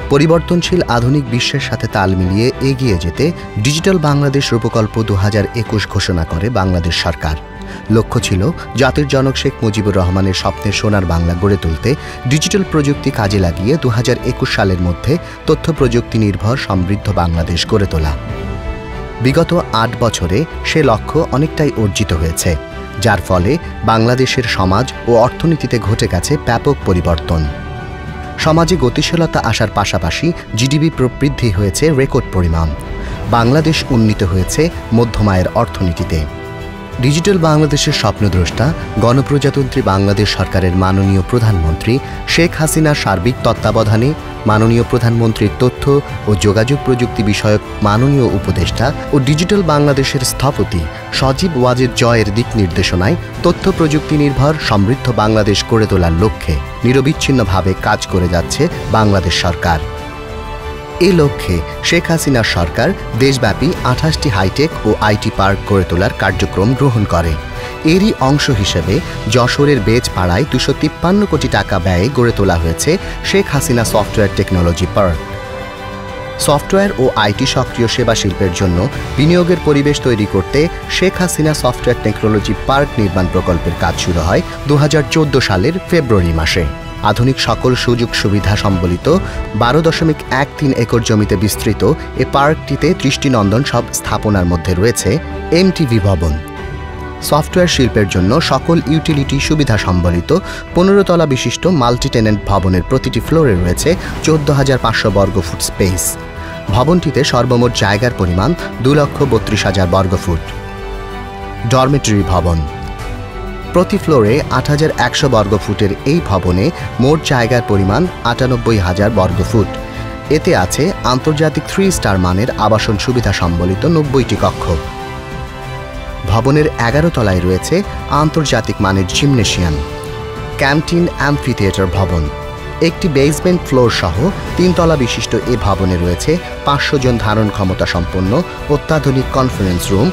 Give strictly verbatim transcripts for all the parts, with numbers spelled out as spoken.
পরিবর্তনশীল আধুনিক বিশ্বের সাথে তাল মিলিয়ে এগিয়ে যেতে ডিজিটাল বাংলাদেশ রূপকল্প দু হাজার একুশ ঘোষণা করে বাংলাদেশ সরকার। লক্ষ্য ছিল জাতির জনক শেখ মুজিবুর রহমানের স্বপ্নের সোনার বাংলা গড়ে তুলতে ডিজিটাল প্রযুক্তি কাজে লাগিয়ে দু হাজার একুশ সালের মধ্যে তথ্য প্রযুক্তি নির্ভর সমৃদ্ধ বাংলাদেশ গড়ে তোলা। বিগত আট বছরে সে লক্ষ্য অনেকটাই অর্জিত হয়েছে, যার ফলে বাংলাদেশের সমাজ ও অর্থনীতিতে ঘটে গেছে ব্যাপক পরিবর্তন। সমাজে গতিশীলতা আসার পাশাপাশি জিডিপি প্রবৃদ্ধি হয়েছে রেকর্ড পরিমাণ। বাংলাদেশ উন্নীত হয়েছে মধ্যম আয়ের অর্থনীতিতে। ডিজিটাল বাংলাদেশের স্বপ্নদ্রষ্টা গণপ্রজাতন্ত্রী বাংলাদেশ সরকারের মাননীয় প্রধানমন্ত্রী শেখ হাসিনার সার্বিক তত্ত্বাবধানে মাননীয় প্রধানমন্ত্রীর তথ্য ও যোগাযোগ প্রযুক্তি বিষয়ক মাননীয় উপদেষ্টা ও ডিজিটাল বাংলাদেশের স্থপতি সজীব ওয়াজেদ জয়ের দিক নির্দেশনায় তথ্য প্রযুক্তি নির্ভর সমৃদ্ধ বাংলাদেশ গড়ে তোলার লক্ষ্যে নিরবিচ্ছিন্নভাবে কাজ করে যাচ্ছে বাংলাদেশ সরকার। এই লক্ষ্যে শেখ হাসিনার সরকার দেশব্যাপী আঠাশটি হাইটেক ও আইটি পার্ক গড়ে তোলার কার্যক্রম গ্রহণ করে। এরই অংশ হিসেবে যশোরের বেজপাড়ায় দুশো তিপ্পান্ন কোটি টাকা ব্যয়ে গড়ে তোলা হয়েছে Sheikh Hasina software technology park. Software ও আইটি সক্রিয় সেবা শিল্পের জন্য বিনিয়োগের পরিবেশ তৈরি করতে Sheikh Hasina software technology park নির্মাণ প্রকল্পের কাজ শুরু হয় দু হাজার চোদ্দ সালের ফেব্রুয়ারি মাসে। আধুনিক সকল সুযোগ সুবিধা সম্বলিত বারো দশমিক এক তিন একর জমিতে বিস্তৃত এ পার্কটিতে দৃষ্টিনন্দন সব স্থাপনার মধ্যে রয়েছে এমটিভি ভবন। সফটওয়্যার শিল্পের জন্য সকল ইউটিলিটি সুবিধা সম্বলিত পনেরো তলা বিশিষ্ট মাল্টি টেনেন্ট ভবনের প্রতিটি ফ্লোরে রয়েছে চোদ্দ হাজার পাঁচশো বর্গফুট স্পেস। ভবনটিতে সর্বমোট জায়গার পরিমাণ দু লক্ষ বত্রিশ হাজার বর্গফুট। ডরমেটরি ভবন প্রতি ফ্লোরে আট হাজার একশো বর্গফুটের এই ভবনে মোট জায়গার পরিমাণ আটানব্বই হাজার বর্গফুট। এতে আছে আন্তর্জাতিক থ্রি স্টার মানের আবাসন সুবিধা সম্বলিত নব্বইটি কক্ষ। ভবনের এগারো তলায় রয়েছে আন্তর্জাতিক মানের জিমনেশিয়াম, ক্যান্টিন, অ্যাম্ফি থিয়েটার ভবন। একটি বেসমেন্ট ফ্লোর সহ তিনতলা বিশিষ্ট এ ভবনে রয়েছে পাঁচশো জন ধারণ ক্ষমতা সম্পন্ন অত্যাধুনিক কনফারেন্স রুম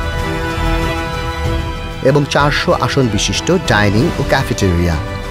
এবং চারশো আসন বিশিষ্ট ডাইনিং ও ক্যাফেটেরিয়া।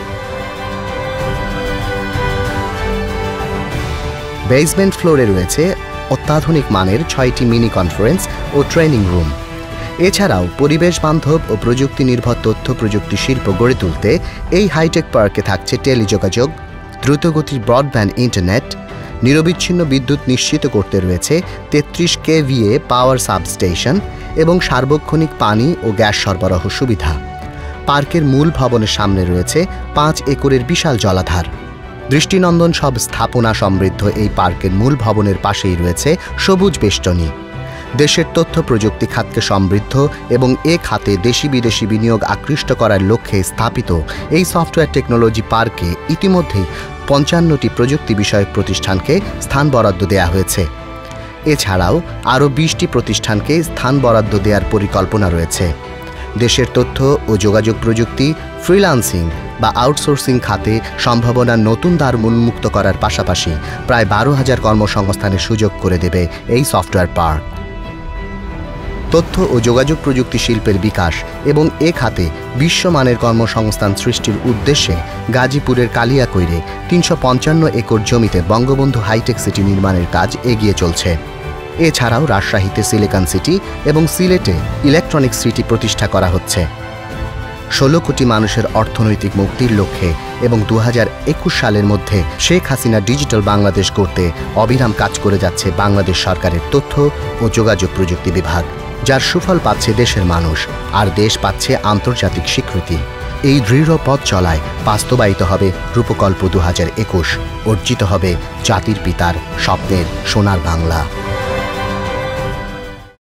বেসমেন্ট ফ্লোরে রয়েছে অত্যাধুনিক মানের ছয়টি মিনি কনফারেন্স ও ট্রেনিং রুম। এছাড়াও পরিবেশ বান্ধব ও প্রযুক্তি নির্ভর তথ্য প্রযুক্তি শিল্প গড়ে তুলতে এই হাইটেক পার্কে থাকছে টেলিযোগাযোগ, দ্রুতগতির ব্রডব্যান্ড ইন্টারনেট, নিরবিচ্ছিন্ন বিদ্যুৎ নিশ্চিত করতে রয়েছে তেত্রিশ কেভিএ পাওয়ার সাবস্টেশন এবং সার্বক্ষণিক পানি ও গ্যাস সরবরাহ সুবিধা। পার্কের মূল ভবনের সামনে রয়েছে পাঁচ একরের বিশাল জলাধার। দৃষ্টিনন্দন সব স্থাপনা সমৃদ্ধ এই পার্কের মূল ভবনের পাশেই রয়েছে সবুজ বেষ্টনী। দেশের তথ্য প্রযুক্তি খাতকে সমৃদ্ধ এবং এ খাতে দেশি বিদেশি বিনিয়োগ আকৃষ্ট করার লক্ষ্যে স্থাপিত এই সফটওয়্যার টেকনোলজি পার্কে ইতিমধ্যেই পঞ্চান্নটি প্রযুক্তি বিষয়ক প্রতিষ্ঠানকে স্থান বরাদ্দ দেওয়া হয়েছে। এছাড়াও আরও বিশটি প্রতিষ্ঠানকে স্থান বরাদ্দ দেওয়ার পরিকল্পনা রয়েছে। দেশের তথ্য ও যোগাযোগ প্রযুক্তি, ফ্রিল্যান্সিং বা আউটসোর্সিং খাতে সম্ভাবনার নতুন দ্বার উন্মুক্ত করার পাশাপাশি প্রায় বারো হাজার কর্মসংস্থানের সুযোগ করে দেবে এই সফটওয়্যার পার্ক। তথ্য ও যোগাযোগ প্রযুক্তি শিল্পের বিকাশ এবং এ খাতে বিশ্বমানের কর্মসংস্থান সৃষ্টির উদ্দেশ্যে গাজীপুরের কালিয়াকৈরে তিনশো পঞ্চান্ন একর জমিতে বঙ্গবন্ধু হাইটেক সিটি নির্মাণের কাজ এগিয়ে চলছে। এছাড়াও রাজশাহীতে সিলিকন সিটি এবং সিলেটে ইলেকট্রনিক সিটি প্রতিষ্ঠা করা হচ্ছে। ষোলো কোটি মানুষের অর্থনৈতিক মুক্তির লক্ষ্যে এবং দু হাজার একুশ সালের মধ্যে শেখ হাসিনা ডিজিটাল বাংলাদেশ করতে অবিরাম কাজ করে যাচ্ছে বাংলাদেশ সরকারের তথ্য ও যোগাযোগ প্রযুক্তি বিভাগ, যার সুফল পাচ্ছে দেশের মানুষ আর দেশ পাচ্ছে আন্তর্জাতিক স্বীকৃতি। এই দৃঢ় পথ চলায় বাস্তবায়িত হবে রূপকল্প দু হাজার একুশ, অর্জিত হবে জাতির পিতার স্বপ্নের সোনার বাংলা।